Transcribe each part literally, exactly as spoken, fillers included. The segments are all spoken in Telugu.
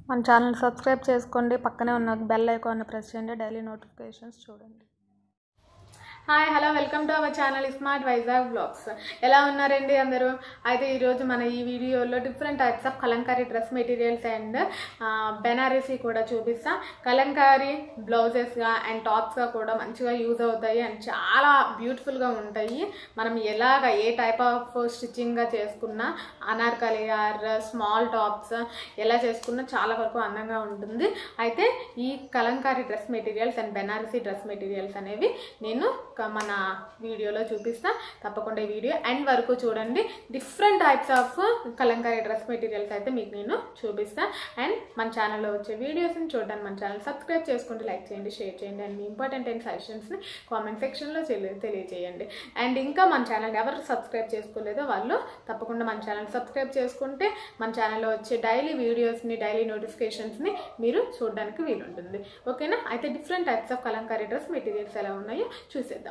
మన ఛానల్ సబ్స్క్రైబ్ చేసుకోండి, పక్కనే ఉన్న బెల్ ఐకాన్ ప్రెస్ చేయండి, డైలీ నోటిఫికేషన్స్ చూడండి. Hi hello welcome to our channel smart Vizag blogs. ఎలా ఉన్నారండి అందరూ? అయితే ఈరోజు మన ఈ వీడియోలో different types of kalamkari dress materials and Banarasi కూడా చూపిస్తా. కలంకారీ బ్లౌజెస్గా అండ్ టాప్స్గా కూడా మంచిగా యూజ్ అవుతాయి అండ్ చాలా బ్యూటిఫుల్గా ఉంటాయి. మనం ఎలాగ ఏ టైప్ ఆఫ్ స్టిచ్చింగ్గా చేసుకున్నా, అనార్కలి ఆర్ స్మాల్ టాప్స్ ఎలా చేసుకున్నా చాలా వరకు అందంగా ఉంటుంది. అయితే ఈ kalamkari dress materials and Banarasi dress materials అనేవి నేను మన వీడియోలో చూపిస్తా. తప్పకుండా ఈ వీడియో ఎండ్ వరకు చూడండి. Different types of kalamkari dress materials అయితే మీకు నేను చూపిస్తా. అండ్ మన ఛానల్లో వచ్చే వీడియోస్ని చూడడానికి మన ఛానల్ సబ్స్క్రైబ్ చేసుకుంటూ లైక్ చేయండి, షేర్ చేయండి అండ్ మీ ఇంపార్టెంట్ అండ్ సజెషన్స్ని కామెంట్ సెక్షన్లో తెలియజేయండి. అండ్ ఇంకా మన ఛానల్ ఎవరు సబ్స్క్రైబ్ చేసుకోలేదో వాళ్ళు తప్పకుండా మన ఛానల్ సబ్స్క్రైబ్ చేసుకుంటే మన ఛానల్లో వచ్చే డైలీ వీడియోస్ని, డైలీ నోటిఫికేషన్స్ని మీరు చూడడానికి వీలుంటుంది. ఓకేనా? అయితే different types of kalamkari dress materials ఎలా ఉన్నాయో చూసేద్దాం.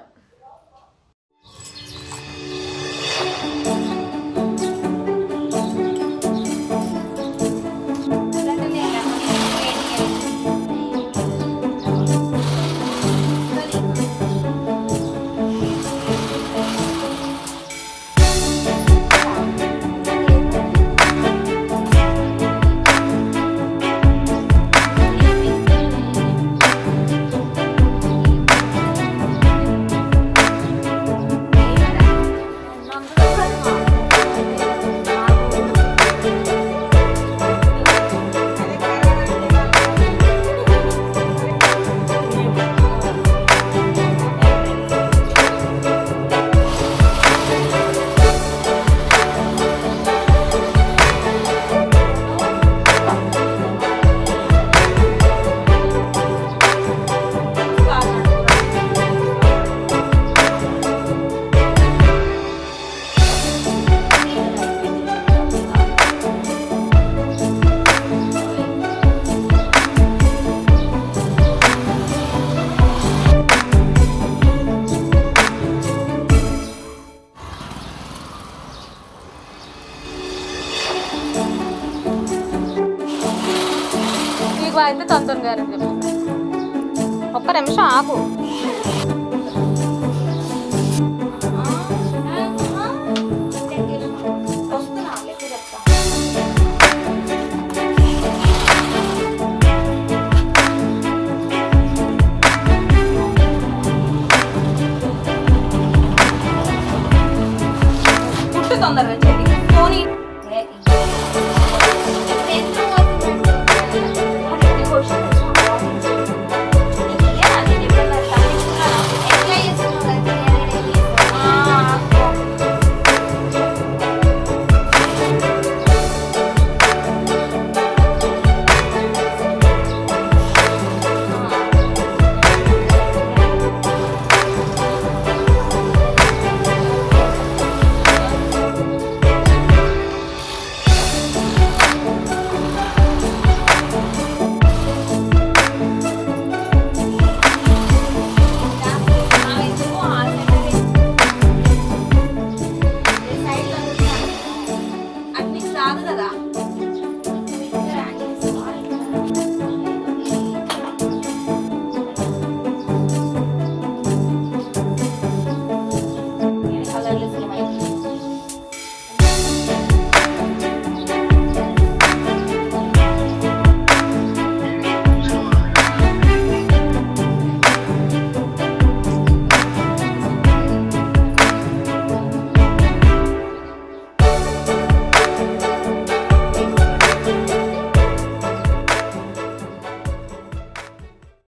అయితే తొందర గారు ఒక్క నిమిషం ఆగు. పుట్టు తొందరగా చెల్లి.